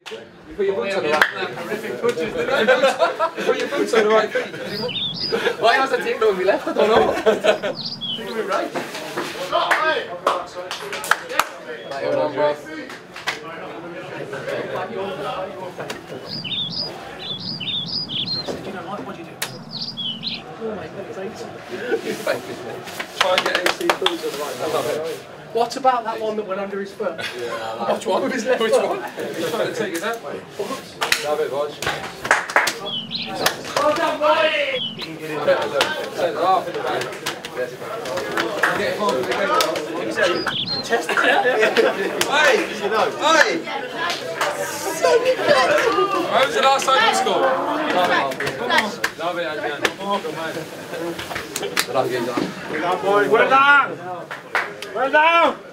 You put your boots on the right feet. Horrific touches, didn't you? You put your boots on the right feet. Why has the team going to be left? I don't know. I think we're right. Right, on, bro. What do you do? Oh my God, it's 80. Try and get AC boots on the right feet. What about that one that went under his foot? Yeah, which one? Which one? He's trying to take it that way. Have it, Rog. Well done, boy! Centre half in the back. Get home again. Test it. Hey! Hey! When was the last time you scored? Love it, Adrian. Well done, boys. Well done! Well done!